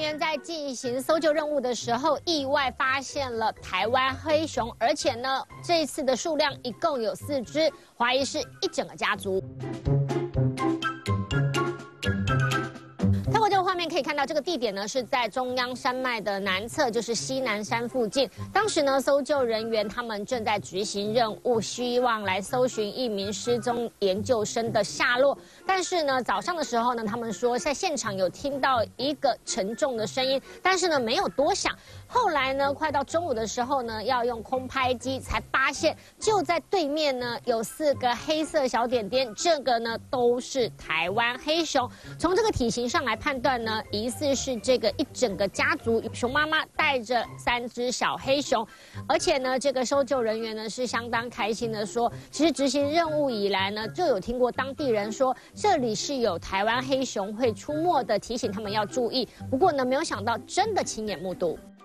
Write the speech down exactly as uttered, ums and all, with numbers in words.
员在进行搜救任务的时候，意外发现了台湾黑熊，而且呢，这一次的数量一共有四只，怀疑是一整个家族。 透过这个画面可以看到，这个地点呢是在中央山脉的南侧，就是西南山附近。当时呢，搜救人员他们正在执行任务，希望来搜寻一名失踪研究生的下落。但是呢，早上的时候呢，他们说在现场有听到一个沉重的声音，但是呢没有多想。后来呢，快到中午的时候呢，要用空拍机才发现，就在对面呢有四个黑色小点点，这个呢都是台湾黑熊。从这个体型上来判断呢，疑似是这个一整个家族，熊妈妈带着三只小黑熊，而且呢，这个搜救人员呢是相当开心的说，其实执行任务以来呢，就有听过当地人说这里是有台湾黑熊会出没的，提醒他们要注意。不过呢，没有想到真的亲眼目睹。